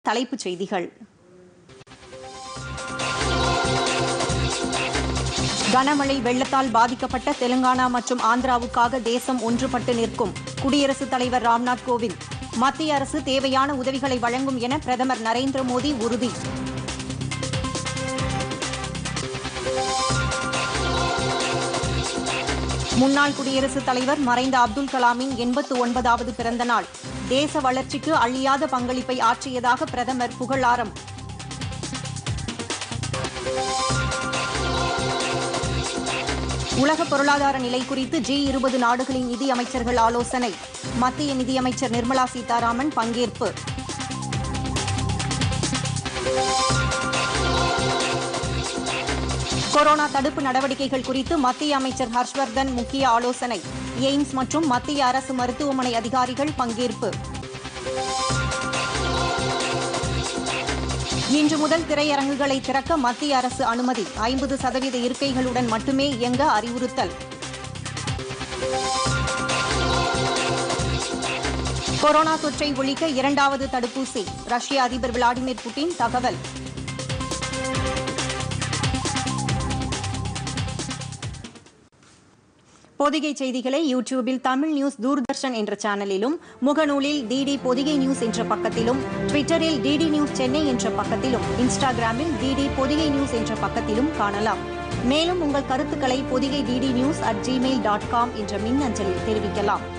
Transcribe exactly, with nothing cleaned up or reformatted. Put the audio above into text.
தலைப்புச் செய்திகள். கனமழை வெள்ளத்தால் பாதிக்கப்பட்ட தெலுங்கானா மற்றும் ஆந்திராவுக்காக தேசம் ஒன்றுபட்டு நிற்கும் குடியரசுத் தலைவர் ராம்நாத் கோவிந்த். மத்திய அரசு தேவையான உதவிகளை வழங்கும் என பிரதமர் நரேந்திர மோடி உறுதி. முன்னாள் குடியரசுத் தலைவர் மறைந்த அப்துல் கலாமின் எண்பத்து ஒன்பதாவது பிறந்த நாள். தேச வளர்ச்சிக்கு அழியாத பங்களிப்பை ஆற்றியதாக பிரதமர் புகழாரம். உலக பொருளாதார நிலை குறித்து ஜி இருபது நாடுகளின் நிதியமைச்சர்கள் ஆலோசனை. மத்திய நிதியமைச்சர் நிர்மலா சீதாராமன் பங்கேற்பு. கொரோனா தடுப்பு நடவடிக்கைகள் குறித்து மத்திய அமைச்சர் ஹர்ஷ்வர்தன் முக்கிய ஆலோசனை. எய்ம்ஸ் மற்றும் மத்திய அரசு மருத்துவமனை அதிகாரிகள் பங்கேற்பு. இன்று முதல் திரையரங்குகளை திறக்க மத்திய அரசு அனுமதி. ஐம்பது சதவீத இருக்கைகளுடன் மட்டுமே இயங்க அறிவுறுத்தல். கொரோனா தொற்றை ஒழிக்க இரண்டாவது தடுப்பூசி. ரஷ்ய அதிபர் விளாடிமிர் புட்டின் தகவல். பொதிகை செய்திகளை யூடியூபில் தமிழ் நியூஸ் தூர்தர்ஷன் என்ற சேனலிலும், முகநூலில் டிடி பொதிகை நியூஸ் என்ற பக்கத்திலும், ட்விட்டரில் டிடி நியூஸ் சென்னை என்ற பக்கத்திலும், இன்ஸ்டாகிராமில் டிடி பொதிகை நியூஸ் என்ற பக்கத்திலும் காணலாம். மேலும் உங்கள் கருத்துக்களை Podhigai DD news at Gmail dot com என்ற மின்னஞ்சலில் தெரிவிக்கலாம்.